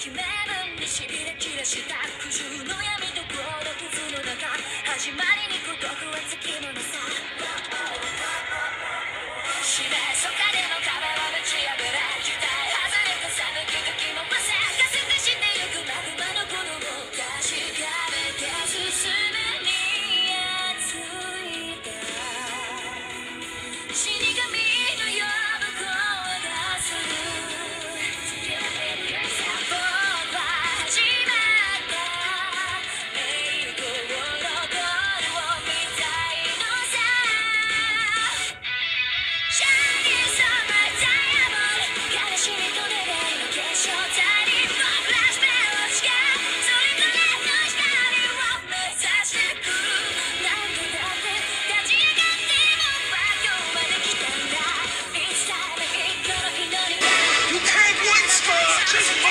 目分にしびれ散らした苦渋の闇と孤独図の中始まりに孤独はつきものさ示そかでの壁はぶち破れ期待外れた寒気が気もませかすかしてゆくマグマの子供確かめて進めについた死神の呼ぶ声がする僕は始まった栄光のゴールを見たいのさシャイニーサマーダイヤモンド悲しみと願いの結晶体に僕らし目をつけそれぞれの光を目指してく何度だって立ち上がって僕は今日まで来たんだいつだってこの日の願い You can't whisper, just